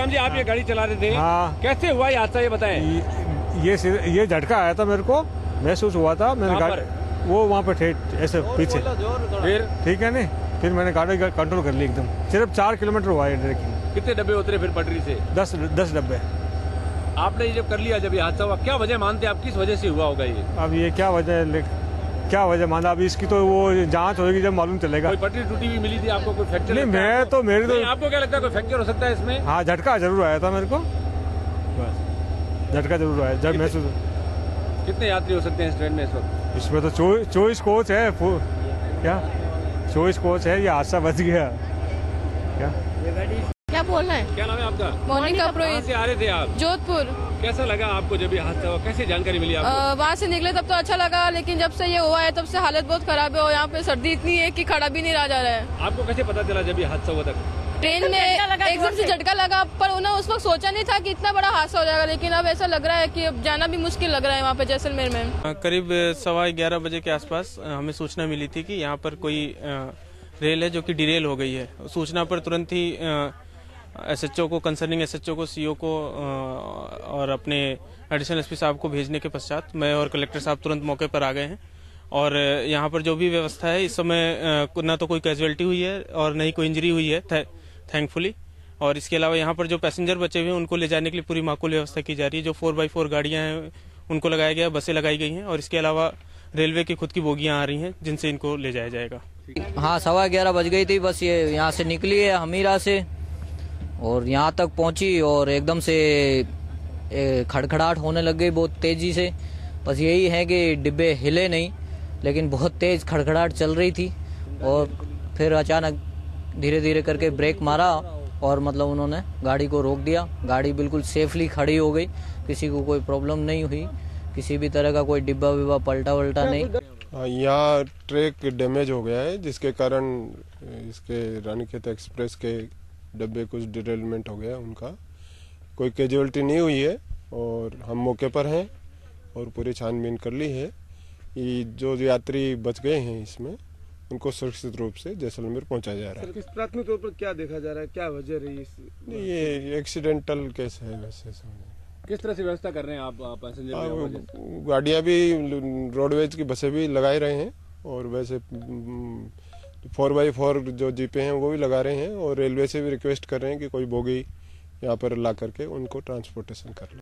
राम जी, आप ये गाड़ी चला रहे थे? हाँ। कैसे हुआ ये हादसा, ये बताएं। ये झटका आया था मेरे को, महसूस हुआ था। मैंने गाड़ी वो वहाँ पे थे ऐसे पीछे, फिर ठीक है नहीं, फिर मैंने गाड़ी कंट्रोल कर ली एकदम। सिर्फ 4 किलोमीटर हुआ है ट्रैकिंग। कितने डब्बे उतरे फिर पटरी से? 10 डब्बे। आपने ये जब कर लिया, जब ये हादसा हुआ, क्या वजह मानते आप, किस वजह से हुआ होगा ये? अब ये क्या वजह माना, अभी इसकी तो वो जांच होगी जब मालूम चलेगा। कोई पटरी टूटी हुई मिली थी आपको? कोई फ्रैक्चर? नहीं, मैं तो मेरी तो आपको क्या लगता है कोई फ्रैक्चर हो सकता है इसमें? हाँ, झटका जरूर आया था मेरे को, बस झटका जरूर आया जब महसूस। कितने यात्री हो सकते हैं इस ट्रेन में इस वक्त? इसमें तो 24 कोच है। क्या 24 कोच है? ये हादसा बच गया क्या बोल रहे हैं? क्या नाम है आपका? मोनिका पुरोहित। कहाँ से आ रहे थे आप? जोधपुर। कैसा लगा आपको जब ये हादसा हुआ, कैसे जानकारी मिली आपको? वहाँ से निकले तब तो अच्छा लगा, लेकिन जब से ये हुआ है तब से हालत बहुत खराब है और यहाँ पे सर्दी इतनी है कि खड़ा भी नहीं रहा जा रहा है। आपको कैसे पता चला जब ये हादसा हुआ था? ट्रेन में एकदम से झटका लगा, पर उन्हें उस वक्त सोचा नहीं था कि इतना बड़ा हादसा हो जाएगा, लेकिन अब ऐसा लग रहा है कि अब जाना भी मुश्किल लग रहा है वहाँ पे जैसलमेर में। करीब 11:15 बजे के आसपास हमें सूचना मिली थी कि यहाँ पर कोई रेल है जो कि डिरेल हो गई है। सूचना पर तुरंत ही एसएचओ को, कंसर्निंग एसएचओ को, सीओ को और अपने एडिशनल एसपी साहब को भेजने के पश्चात मैं और कलेक्टर साहब तुरंत मौके पर आ गए हैं। और यहाँ पर जो भी व्यवस्था है इस समय न तो कोई कैजुअलिटी हुई है और न ही कोई इंजरी हुई है, थैंकफुली। और इसके अलावा यहाँ पर जो पैसेंजर बचे हुए हैं उनको ले जाने के लिए पूरी माकूल व्यवस्था की जा रही है। जो 4x4 गाड़ियाँ हैं उनको लगाया गया, बसें लगाई गई हैं और इसके अलावा रेलवे की खुद की बोगियाँ आ रही हैं जिनसे इनको ले जाया जाएगा। हाँ, 11:15 बज गई थी। बस ये यहाँ से निकली है हमीरा से और यहाँ तक पहुँची और एकदम से खड़खड़ाहट होने लग गई बहुत तेजी से। बस यही है कि डिब्बे हिले नहीं, लेकिन बहुत तेज खड़खड़ाहट चल रही थी और फिर अचानक धीरे धीरे करके ब्रेक मारा और मतलब उन्होंने गाड़ी को रोक दिया। गाड़ी बिल्कुल सेफली खड़ी हो गई, किसी को कोई प्रॉब्लम नहीं हुई, किसी भी तरह का कोई डिब्बा विब्बा पलटा वल्टा नहीं। यहाँ ट्रैक डैमेज हो गया है जिसके कारण इसके रानीखेत एक्सप्रेस के डब्बे कुछ डिरेलमेंट हो गया उनका। कोई कैजुअलिटी नहीं हुई है और हम मौके पर हैं और पूरी छानबीन कर ली है। ये जो यात्री बच गए हैं इसमें उनको सुरक्षित रूप से जैसलमेर पहुंचाया जा रहा है। किस प्राथमिक तौर पर क्या देखा जा रहा है, क्या वजह रही? ये एक्सीडेंटल केस है वैसे। किस तरह से व्यवस्था कर रहे हैं आप पैसेंजर? गाड़ियाँ भी, रोडवेज की बसें भी लगाए रहे हैं और वैसे 4x4 जो जीपे हैं वो भी लगा रहे हैं और रेलवे से भी रिक्वेस्ट कर रहे हैं कि कोई बोगी यहाँ पर ला करके उनको ट्रांसपोर्टेशन कर ले।